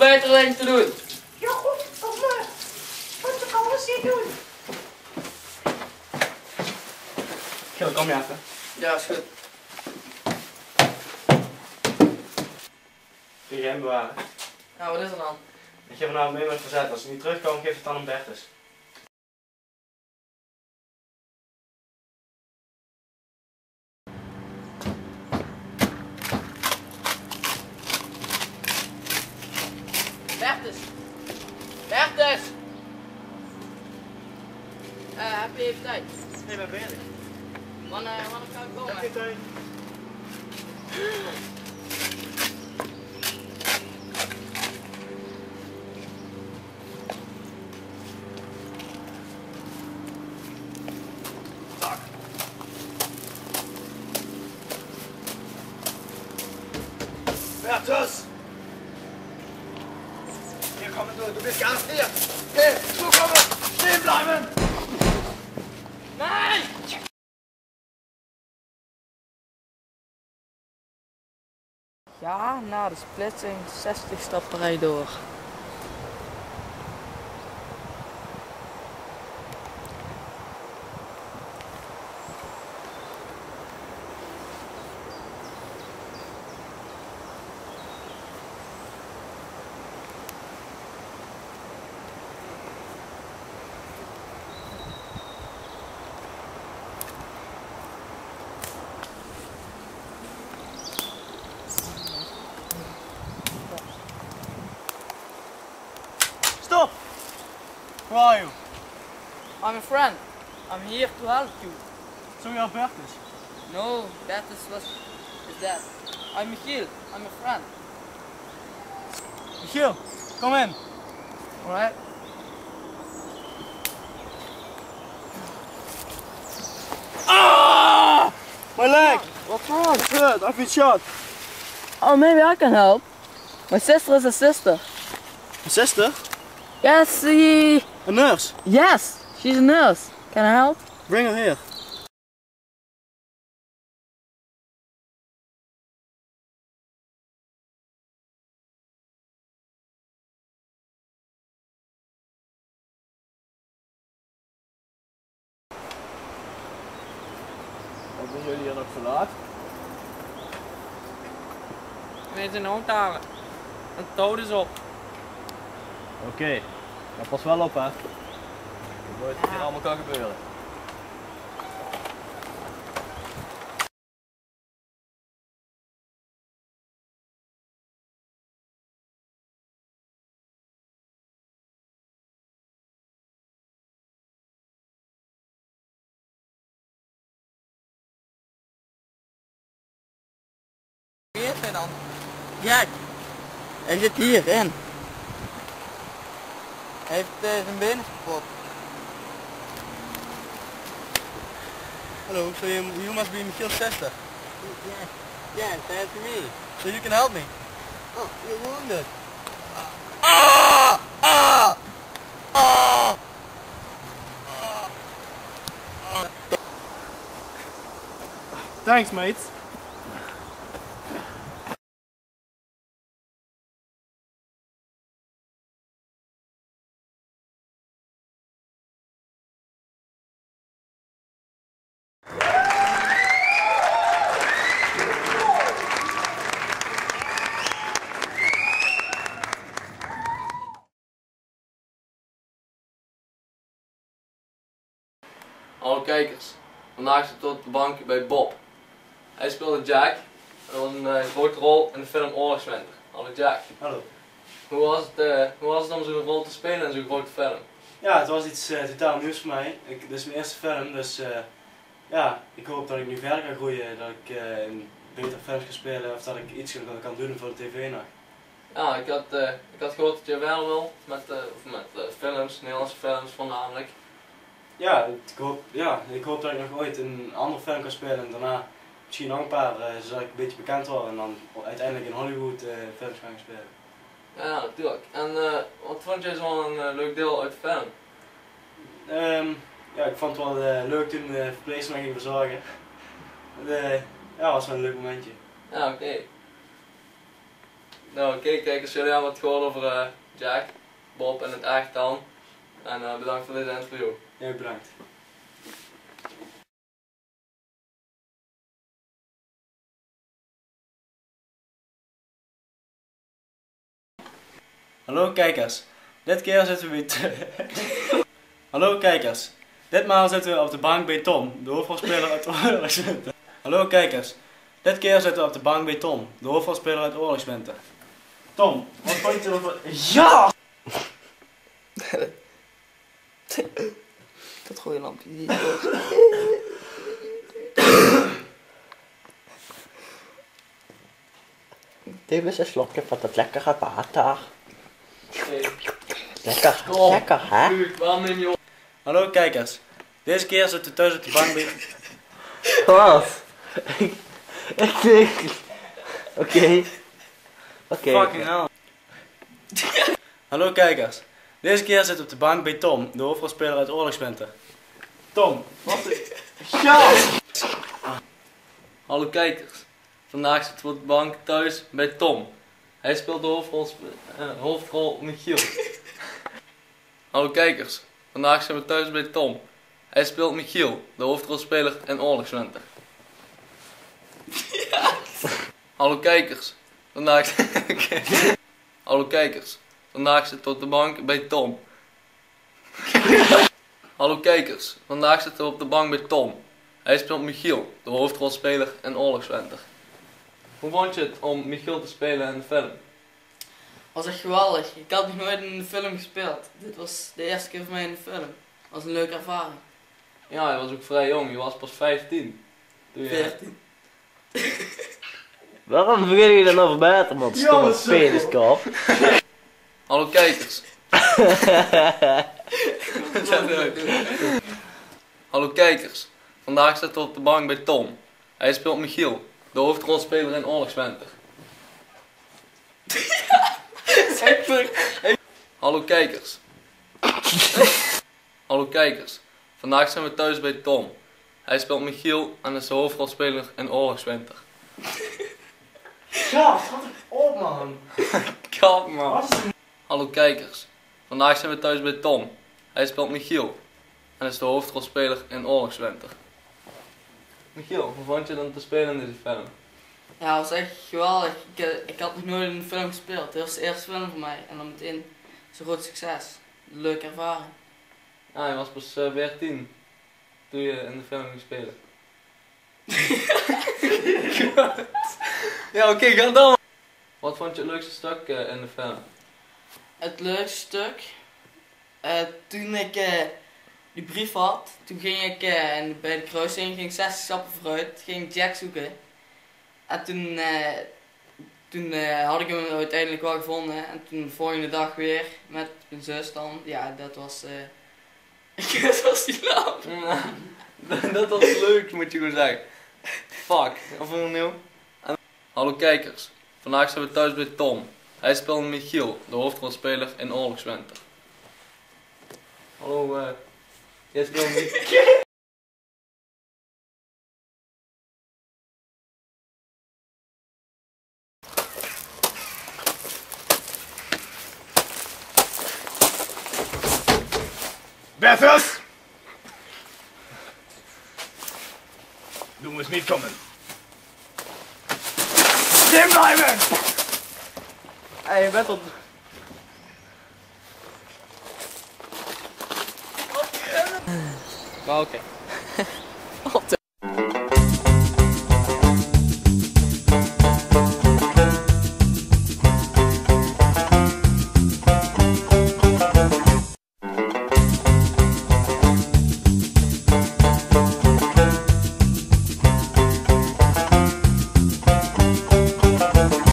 beter alleen te doen. Ja goed, kom maar. Wat ik alles hier doen? Gil, kom je even. Ja, is goed. Kun je geheim bewaren? Nou, wat is er dan? Ik geef vanavond mee met verzet. Als ze niet terugkomen, geef het dan aan Bertus. Bertus! Bertus! Heb je even tijd? Nee, ben bezig. Wanneer kan ik komen? Heb je tijd? Bertus! Hier kommen du bist ganz hier! Hey, zukommen! Stehen bleiben! Nee! Ja, na de splitsing 60 stappen rij door. Stop! Who are you? I'm a friend. I'm here to help you. So you are Bertus? No, that is that. I'm Michiel. I'm a friend. Michiel, kom in. Alright? Ah! My leg! What's wrong? It's hurt, I've been shot. Oh, maybe I can help. My sister is a sister. My sister? Yes, A nurse? yes, she's a nurse. Can I help? Bring her here. Wat doen jullie hier nog zo laat? Nee, zijn hond halen. Een toad is op. Oké, maar pas wel op hè. Je weet wat hier allemaal kan gebeuren. Wie is hij dan? Jack. Hij zit hierin. Hij heeft zijn benen kapot. Hello, so you must be Michiel's sister. Yes, that's me. So you can help me. Oh, you're wounded. Ah! Ah! Ah! Thanks, mate. Hallo kijkers, vandaag zit ik op de bank bij Bob. Hij speelde Jack, een grote rol in de film Oorlogswinter. Hallo Jack. Hallo. Hoe was het om zo'n rol te spelen in zo'n grote film? Ja, het was iets totaal nieuws voor mij. Dit is mijn eerste film, dus ja, ik hoop dat ik nu verder kan groeien, dat ik in betere films kan spelen of dat ik iets kan doen voor de tv-nacht. Ja, ik had gehoord dat je wel wil met films, Nederlandse films voornamelijk. Ja, ik hoop dat ik nog ooit een andere film kan spelen en daarna misschien nog een paar, zodat ik een beetje bekend word en dan uiteindelijk in Hollywood films gaan spelen. Ja, natuurlijk. En wat vond jij zo'n leuk deel uit de film? Ja, ik vond het wel leuk toen de verpleegster me ging verzorgen. Ja, was wel een leuk momentje. Ja, oké. Nou oké, kijkers, jullie hebben wat gehoord over Jack, Bob en het echt dan. En bedankt voor dit interview. Ja, bedankt. Hallo kijkers, dit keer zitten we Hallo kijkers, ditmaal zitten we op de bank bij Tom, de hoofdrolspeler uit Oorlogswinter. Hallo kijkers, dit keer zitten we op de bank bij Tom, de hoofdrolspeler uit Oorlogswinter. Tom, wat vond je ervan? Ja! Dat goede lampje. Neem eens een slokje van dat lekkere water. Hey. Lekker, Kom. lekker hè? Dude, waarom neem je op? Hallo kijkers, deze keer zitten we thuis op de bank bij... Wat? Ik denk... Oké. Fucking hell. Hallo kijkers, deze keer zitten we op de bank bij Tom, de hoofdrolspeler uit Oorlogswinter. Tom, wat is... Ja! Hallo kijkers, vandaag zitten we op de bank thuis bij Tom. Hij speelt de hoofdrol Michiel. Hallo kijkers, vandaag zijn we thuis bij Tom. Hij speelt Michiel, de hoofdrolspeler in Oorlogswinter. Hallo kijkers, vandaag... Hallo kijkers, vandaag zitten we op de bank bij Tom. Hallo kijkers, vandaag zitten we op de bank bij Tom. Hij speelt Michiel, de hoofdrolspeler in Oorlogswinter. Hoe vond je het om Michiel te spelen in de film? Was echt geweldig. Ik had nog nooit in een film gespeeld. Dit was de eerste keer voor mij in een film. Was een leuke ervaring. Ja, je was ook vrij jong, je was pas 15. Toen je... 14. Waarom begin je dan over buiten, man? Stomme peniskop. Hallo kijkers. Hallo kijkers, vandaag zitten we op de bank bij Tom. Hij speelt Michiel, de hoofdrolspeler in Oorlogswinter. Hallo kijkers. Hallo kijkers, vandaag zijn we thuis bij Tom. Hij speelt Michiel en is de hoofdrolspeler in Oorlogswinter. Ja, schat ik op man. Kap man. Hallo kijkers, vandaag zijn we thuis bij Tom. Hij speelt Michiel en is de hoofdrolspeler in Oorlogswinter. Michiel, hoe vond je dan te spelen in deze film? Ja, het was echt geweldig. Ik had nog nooit in een film gespeeld. Dit was de eerste film voor mij. En dan meteen zo'n groot succes. Leuke ervaring. Ja, je was pas 14 toen je in de film ging spelen. Ja, oké, ga dan. Wat vond je het leukste stuk in de film? Het leukste stuk. Toen ik die brief had, toen ging ik bij de kruising, ging ik 60 stappen vooruit, ging ik Jack zoeken. En toen had ik hem uiteindelijk wel gevonden. En toen de volgende dag weer met mijn zus dan. Ja, dat was... dat was die lamp. Dat was leuk, moet je gewoon zeggen. Fuck, even opnieuw. Hallo kijkers, vandaag zijn we thuis bij Tom. Hij speelt Michiel, de hoofdrolspeler in Oorlogswinter. Hallo, jij speelt Michiel. Bertus! Du musst mitkommen. Stehen bleiben! Hey, je bent op... Maar oké.